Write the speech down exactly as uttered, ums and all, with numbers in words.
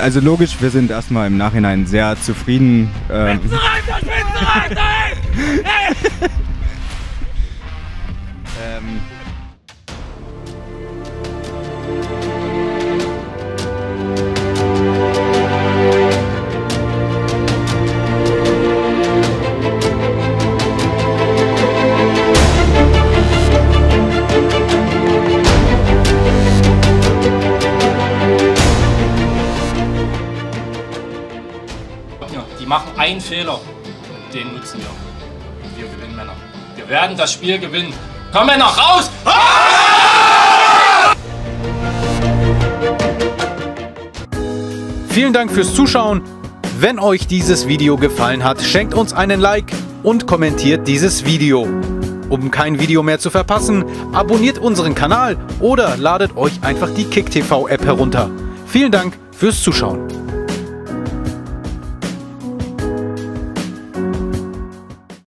also logisch, wir sind erstmal im Nachhinein sehr zufrieden. Ähm, Spitzenreiter, Spitzenreiter, ey! Ey! ähm, Die machen einen Fehler und den nutzen wir. Und wir gewinnen, Männer. Wir werden das Spiel gewinnen. Komm, Männer, raus! Vielen Dank fürs Zuschauen. Wenn euch dieses Video gefallen hat, schenkt uns einen Like und kommentiert dieses Video. Um kein Video mehr zu verpassen, abonniert unseren Kanal oder ladet euch einfach die KickTV App herunter. Vielen Dank fürs Zuschauen.